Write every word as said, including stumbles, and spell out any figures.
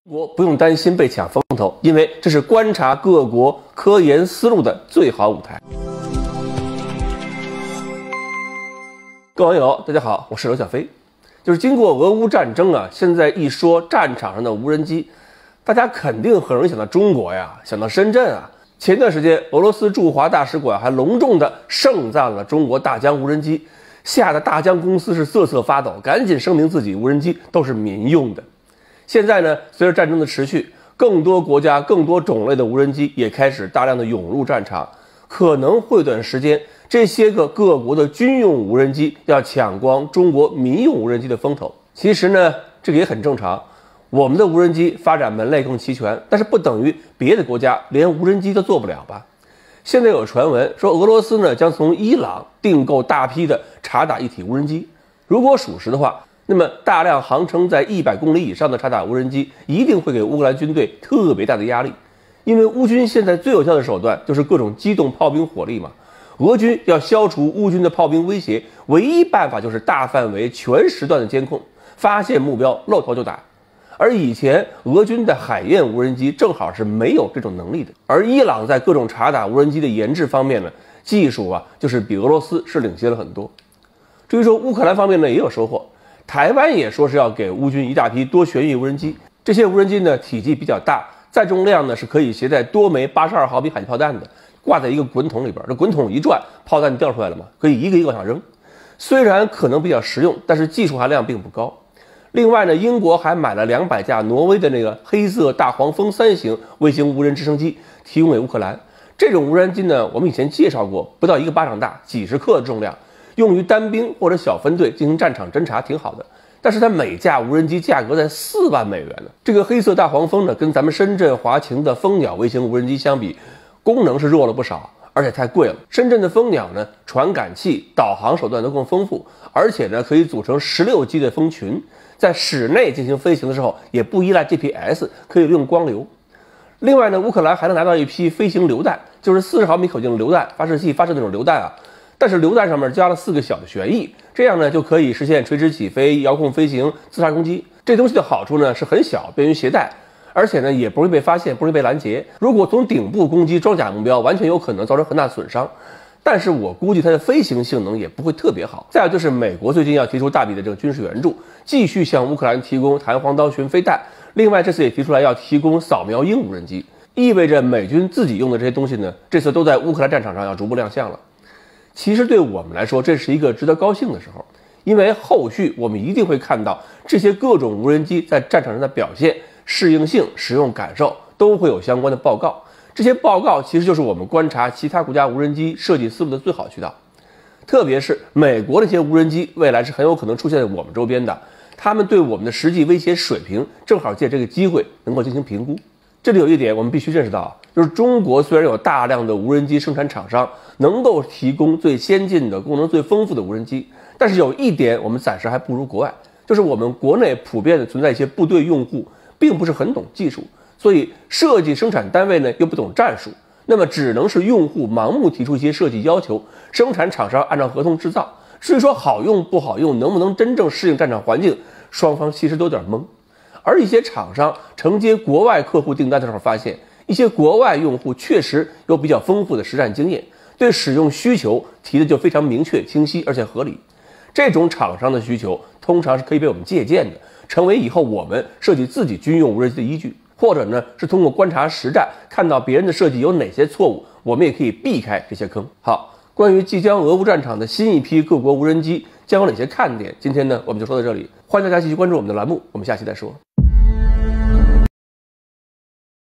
国不用担心被抢风头，因为这是观察各国科研思路的最好舞台。各位网友，大家好，我是刘小飞。就是经过俄乌战争啊，现在一说战场上的无人机，大家肯定很容易想到中国呀，想到深圳啊。前段时间，俄罗斯驻华大使馆还隆重地盛赞了中国大疆无人机，吓得大疆公司是瑟瑟发抖，赶紧声明自己无人机都是民用的。现在呢，随着战争的持续，更多国家、更多种类的无人机也开始大量的涌入战场，可能会短时间，这些个各国的军用无人机要抢光中国民用无人机的风头。其实呢，这个也很正常。我们的无人机发展门类更齐全，但是不等于别的国家连无人机都做不了吧？现在有传闻说，俄罗斯呢将从伊朗订购大批的察打一体无人机，如果属实的话，那么大量航程在一百公里以上的察打无人机一定会给乌克兰军队特别大的压力，因为乌军现在最有效的手段就是各种机动炮兵火力嘛。俄军要消除乌军的炮兵威胁，唯一办法就是大范围全时段的监控，发现目标露头就打。而以前俄军的海燕无人机正好是没有这种能力的，而伊朗在各种察打无人机的研制方面呢，技术啊就是比俄罗斯是领先了很多。至于说乌克兰方面呢也有收获，台湾也说是要给乌军一大批多旋翼无人机，这些无人机呢体积比较大，载重量呢是可以携带多枚八十二毫米迫击炮弹的，挂在一个滚筒里边，这滚筒一转，炮弹掉出来了嘛，可以一个一个往上扔。虽然可能比较实用，但是技术含量并不高。另外呢，英国还买了两百架挪威的那个黑色大黄蜂三型卫星无人直升机，提供给乌克兰。这种无人机呢，我们以前介绍过，不到一个巴掌大，几十克的重量，用于单兵或者小分队进行战场侦察，挺好的。但是它每架无人机价格在四万美元呢。这个黑色大黄蜂呢，跟咱们深圳华擎的蜂鸟卫星无人机相比，功能是弱了不少，而且太贵了。深圳的蜂鸟呢，传感器、导航手段都更丰富，而且呢，可以组成十六机的蜂群。在室内进行飞行的时候，也不依赖 G P S， 可以利用光流。另外呢，乌克兰还能拿到一批飞行榴弹，就是四十毫米口径的榴弹，发射器发射那种榴弹啊。但是榴弹上面加了四个小的旋翼，这样呢就可以实现垂直起飞、遥控飞行、自杀攻击。这东西的好处呢是很小，便于携带，而且呢也不容易被发现，不容易被拦截。如果从顶部攻击装甲目标，完全有可能造成很大损伤。但是我估计它的飞行性能也不会特别好。再有就是美国最近要提出大笔的这个军事援助，继续向乌克兰提供弹簧刀巡飞弹。另外这次也提出来要提供扫描鹰无人机，意味着美军自己用的这些东西呢，这次都在乌克兰战场上要逐步亮相了。其实对我们来说，这是一个值得高兴的时候，因为后续我们一定会看到这些各种无人机在战场上的表现、适应性、使用感受都会有相关的报告。这些报告其实就是我们观察其他国家无人机设计思路的最好渠道，特别是美国那些无人机未来是很有可能出现在我们周边的，他们对我们的实际威胁水平正好借这个机会能够进行评估。这里有一点我们必须认识到，就是中国虽然有大量的无人机生产厂商能够提供最先进的、功能最丰富的无人机，但是有一点我们暂时还不如国外，就是我们国内普遍的存在一些部队用户并不是很懂技术，所以设计生产单位呢又不懂战术，那么只能是用户盲目提出一些设计要求，生产厂商按照合同制造。至于说好用不好用，能不能真正适应战场环境，双方其实都有点懵。而一些厂商承接国外客户订单的时候，发现一些国外用户确实有比较丰富的实战经验，对使用需求提的就非常明确、清晰而且合理。这种厂商的需求通常是可以被我们借鉴的，成为以后我们设计自己军用无人机的依据。或者呢，是通过观察实战，看到别人的设计有哪些错误，我们也可以避开这些坑。好，关于即将俄乌战场的新一批各国无人机将有哪些看点，今天呢我们就说到这里，欢迎大家继续关注我们的栏目，我们下期再说。